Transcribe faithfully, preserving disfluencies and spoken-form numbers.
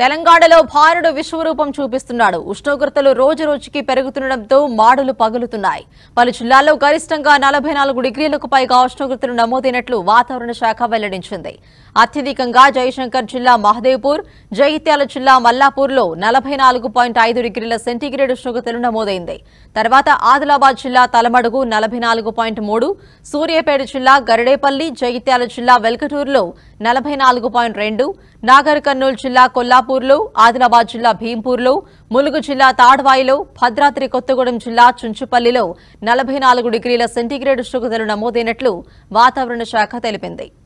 తెలంగాణలో భారుడు విశ్వరూపం చూపిస్తున్నాడు. ఉష్ణోగ్రతలు రోజు రోజుకి పెరుగుతుండటంతో మాడులు పగులుతున్నాయి. పలు జిల్లాల్లో గరిష్టంగా నలభై నాలుగు డిగ్రీలకు పైగా ఉష్ణోగ్రతలు నమోదైనట్లు వాతావరణ శాఖ వెల్లడించింది. అత్యధికంగా జయశంకర్ జిల్లా మహదేవ్పూర్, జగిత్యాల జిల్లా మల్లాపూర్లో నలభై నాలుగు పాయింట్ ఐదు డిగ్రీల సెంటీగ్రేడ్ ఉష్ణోగ్రతలు నమోదైంది. తర్వాత ఆదిలాబాద్ జిల్లా తలమడుగు నలభై నాలుగు పాయింట్ మూడు, సూర్యాపేట జిల్లా గరిడేపల్లి, జగిత్యాల జిల్లా వెల్కటూరులో నలభై నాలుగు పాయింట్ రెండు, నాగర్ కర్నూలు జిల్లా కొల్లాపూర్లో, ఆదిలాబాద్ జిల్లా భీంపూర్లో, ములుగు జిల్లా తాడ్వాయిలో, భద్రాద్రి కొత్తగూడెం జిల్లా చుంచుపల్లిలో నలభై నాలుగు డిగ్రీల సెంటీగ్రేడ్ ఉష్ణోగ్రతలు నమోదైనట్లు వాతావరణ శాఖ తెలిపింది.